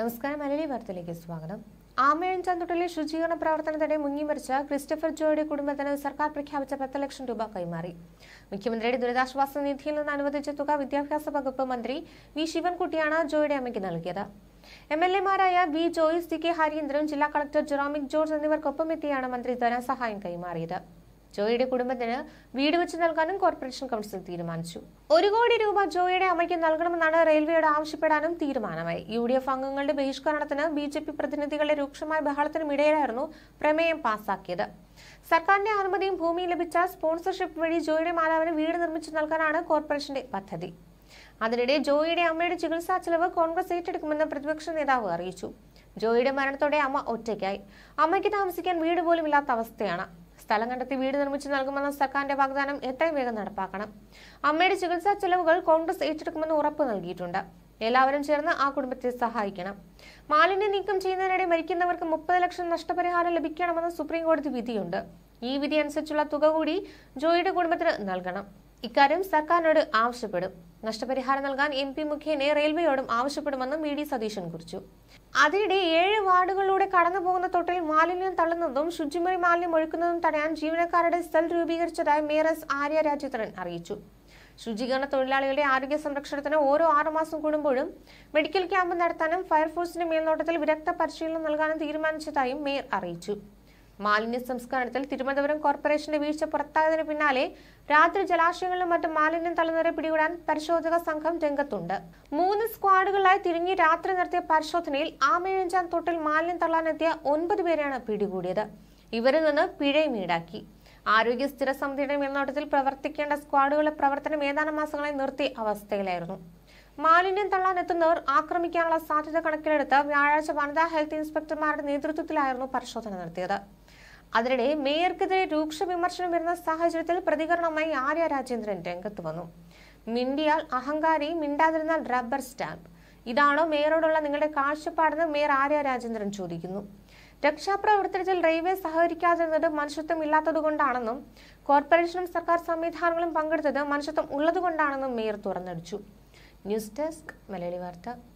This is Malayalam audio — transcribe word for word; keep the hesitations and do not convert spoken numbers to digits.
നമസ്കാരം. മലയാളി വാർത്തയിലേക്ക് സ്വാഗതം. ആമയിഴഞ്ചാൻതൊട്ടിലെ ശുചീകരണ പ്രവർത്തനത്തിനിടെ മുങ്ങിമരിച്ച ക്രിസ്റ്റഫർ ജോയുടെ കുടുംബത്തിന് സർക്കാർ പ്രഖ്യാപിച്ച പത്ത് ലക്ഷം രൂപ കൈമാറി. മുഖ്യമന്ത്രിയുടെ ദുരിതാശ്വാസ നിധിയിൽ നിന്ന് അനുവദിച്ച തുക വിദ്യാഭ്യാസ വകുപ്പ് മന്ത്രി വി ശിവൻകുട്ടിയാണ് ജോയുടെ അമ്മയ്ക്ക് നൽകിയത്. എം എൽ എമാരായ V Joy, C K Hareendran, ജില്ലാ കളക്ടർ ജെറോമിക് ജോർജ് എന്നിവർക്കൊപ്പം എത്തിയാണ് മന്ത്രി ധനസഹായം കൈമാറിയത്. ജോയുടെ കുടുംബത്തിന് വീട് വെച്ച് നൽകാനും കോർപ്പറേഷൻ കൗൺസിൽ തീരുമാനിച്ചു. ഒരു കോടി രൂപ ജോയുടെ അമ്മയ്ക്ക് നൽകണമെന്നാണ് റെയിൽവേയോട് ആവശ്യപ്പെടാനും തീരുമാനമായി. യു ഡി എഫ് അംഗങ്ങളുടെ ബഹിഷ്കരണത്തിന് ബി ജെ പി പ്രതിനിധികളുടെ രൂക്ഷമായ ബഹളത്തിനുമിടയിലായിരുന്നു പ്രമേയം പാസാക്കിയത്. സർക്കാരിന്റെ അനുമതിയും ഭൂമിയും ലഭിച്ച സ്പോൺസർഷിപ്പ് വഴി ജോയുടെ മാതാവിന് വീട് നിർമ്മിച്ചു നൽകാനാണ് കോർപ്പറേഷന്റെ പദ്ധതി. അതിനിടെ ജോയുടെ അമ്മയുടെ ചികിത്സാ ചെലവ് കോൺഗ്രസ് ഏറ്റെടുക്കുമെന്ന് പ്രതിപക്ഷ നേതാവ് അറിയിച്ചു. ജോയുടെ മരണത്തോടെ അമ്മ ഒറ്റയ്ക്കായി. അമ്മയ്ക്ക് താമസിക്കാൻ വീട് പോലും ഇല്ലാത്ത അവസ്ഥയാണ്. സ്ഥലം കണ്ടെത്തി വീട് നിർമ്മിച്ചു നൽകുമെന്ന സർക്കാരിന്റെ വാഗ്ദാനം എത്രയും വേഗം നടപ്പാക്കണം. അമ്മയുടെ ചികിത്സാ ചെലവുകൾ കോൺഗ്രസ് ഏറ്റെടുക്കുമെന്ന് ഉറപ്പ് നൽകിയിട്ടുണ്ട്. എല്ലാവരും ചേർന്ന് ആ കുടുംബത്തെ സഹായിക്കണം. മാലിന്യം നീക്കം ചെയ്യുന്നതിനിടെ മരിക്കുന്നവർക്ക് മുപ്പത് ലക്ഷം നഷ്ടപരിഹാരം ലഭിക്കണമെന്ന് സുപ്രീം കോടതി വിധിയുണ്ട്. ഈ വിധി അനുസരിച്ചുള്ള തുക കൂടി ജോയുടെ കുടുംബത്തിന് നൽകണം. ഇക്കാര്യം സർക്കാരിനോട് ആവശ്യപ്പെടും. നഷ്ടപരിഹാരം നൽകാൻ എം പി മുഖേന റെയിൽവേയോടും ആവശ്യപ്പെടുമെന്നും വി ഡി സതീശൻ കുറിച്ചു. അതിനിടെ ഏഴ് വാർഡുകളിലൂടെ കടന്നു പോകുന്ന തൊട്ടിൽ മാലിന്യം തള്ളുന്നതും ശുചിമുറി മാലിന്യം ഒഴുക്കുന്നതും തടയാൻ ജീവനക്കാരുടെ സെൽ രൂപീകരിച്ചതായി മേയർ എസ് ആര്യ രാജേന്ദ്രൻ അറിയിച്ചു. ശുചീകരണ തൊഴിലാളികളുടെ ആരോഗ്യ സംരക്ഷണത്തിന് ഓരോ ആറുമാസം കൂടുമ്പോഴും മെഡിക്കൽ ക്യാമ്പ് നടത്താനും ഫയർഫോഴ്സിന്റെ മേൽനോട്ടത്തിൽ വിദഗ്ധ പരിശീലനം നൽകാനും തീരുമാനിച്ചതായും മേയർ അറിയിച്ചു. മാലിന്യ സംസ്കരണത്തിൽ തിരുവനന്തപുരം കോർപ്പറേഷന്റെ വീഴ്ച പുറത്തായതിനു പിന്നാലെ രാത്രി ജലാശയങ്ങളിലും മറ്റും മാലിന്യം തള്ളുന്നവരെ പിടികൂടാൻ പരിശോധക സംഘം രംഗത്തുണ്ട്. മൂന്ന് സ്ക്വാഡുകളായി തിരിഞ്ഞ് രാത്രി നടത്തിയ പരിശോധനയിൽ ആമയിഴഞ്ചാൻ തൊട്ടിൽ മാലിന്യം തള്ളാനെത്തിയ ഒൻപത് പേരെയാണ് പിടികൂടിയത്. ഇവരിൽ നിന്ന് പിഴയും ഈടാക്കി. ആരോഗ്യ സ്ഥിര സമിതിയുടെ മേൽനോട്ടത്തിൽ പ്രവർത്തിക്കേണ്ട സ്ക്വാഡുകളുടെ പ്രവർത്തനം ഏതാനും മാസങ്ങളായി നിർത്തിയ അവസ്ഥയിലായിരുന്നു. മാലിന്യം തള്ളാനെത്തുന്നവർ ആക്രമിക്കാനുള്ള സാധ്യത കണക്കിലെടുത്ത് വ്യാഴാഴ്ച വനിതാ ഹെൽത്ത് ഇൻസ്പെക്ടർമാരുടെ നേതൃത്വത്തിലായിരുന്നു പരിശോധന നടത്തിയത്. അതിനിടെ മേയർക്കെതിരെ രൂക്ഷ വിമർശനം വരുന്ന സാഹചര്യത്തിൽ പ്രതികരണവുമായി ആര്യ രാജേന്ദ്രൻ രംഗത്ത് വന്നു. മിണ്ടിയാൽ അഹങ്കാരി, മിണ്ടാതിരുന്നാൽ റബ്ബർ സ്റ്റാമ്പ്. ഇതാണോ മേയറോടുള്ള നിങ്ങളുടെ കാഴ്ചപ്പാടെന്ന് മേയർ ആര്യ രാജേന്ദ്രൻ ചോദിക്കുന്നു. രക്ഷാപ്രവർത്തനത്തിൽ റെയിൽവേ സഹകരിക്കാതിരുന്നത് മനുഷ്യത്വം ഇല്ലാത്തതുകൊണ്ടാണെന്നും കോർപ്പറേഷനും സർക്കാർ സംവിധാനങ്ങളും പങ്കെടുത്തത് മനുഷ്യത്വം ഉള്ളതുകൊണ്ടാണെന്നും മേയർ തുറന്നടിച്ചു. ന്യൂസ് ഡെസ്ക് മലയാളി വാർത്ത.